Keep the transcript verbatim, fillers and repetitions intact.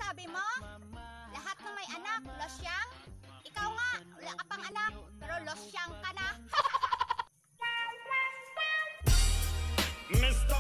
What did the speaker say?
sabi mo? Lahat ng may anak, losyang? Ikaw nga, wala ka pang anak, pero losyang ka na. mister